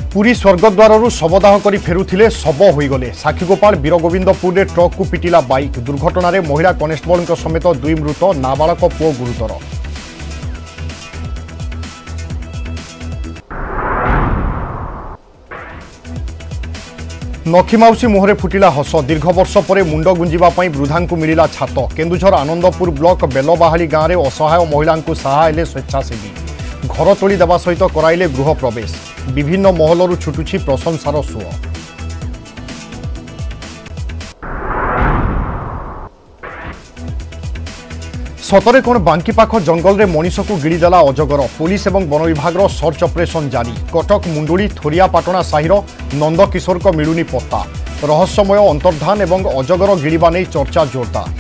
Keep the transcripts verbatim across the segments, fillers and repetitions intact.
पुरी स्वर्गद्वार शवदाह कर फेरुले शव होगले साक्षीगोपाल वीरगोविंदपुर में ट्रक को पिटिला बाइक दुर्घटना में महिला कनेस्टेबल समेत दुई मृत नाबालक पुओ गुरुतर। नखीमाउसी मुहरे फुटिला हस दीर्घ वर्ष पर मुंड गुंजापी वृद्धा को मिला छात केन्दुझर आनंदपुर ब्लॉक बेलबाहाली गाँव में असहाय महिला सहायले स्वेच्छासेवी घर तोली देवा सहित कराइले गृह प्रवेश विभिन्न महलरू छुटुछि प्रशंसार सुओ। सतरे कोण बांकीपाख जंगल में मनीष को गिड़ीदेला अजगर पुलिस और वन विभाग सर्च ऑपरेशन जारी कटक मुंडुली थोरियापाटना साहिर नंदकिशोर को मिलुनी पत्ता रहस्यमय अंतर्धान और अजगर गिड़ीबा नहीं चर्चा जोरदार।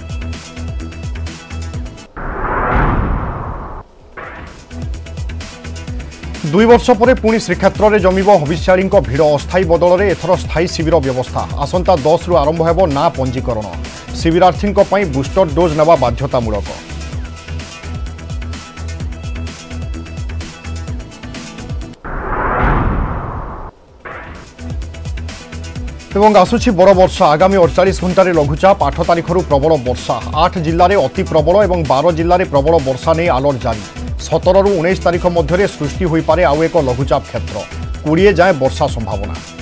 दुई वर्ष पर पुणी श्रीक्षेत्र में जमिब हविष्याणी भिड़ अस्थायी बदल में एथर स्थायी शिविर व्यवस्था आसंता दस रु आरंभ होब ना पंजीकरण शिविरार्थी बुस्टर डोज नेवा बाध्यतामूलक। एवं आसुछि बड़ वर्षा आगामी अड़तालीस घंटे लघुचाप आठ तारीख प्रबल वर्षा आठ जिले में अति प्रबल और बारह जिले में प्रबल वर्षा नहीं अलर्ट जारी सतर रु उन्नीस तारीख मध्य सृष्टि हो पारे आउ एक लघुचाप क्षेत्र कोड़े जाए वर्षा संभावना।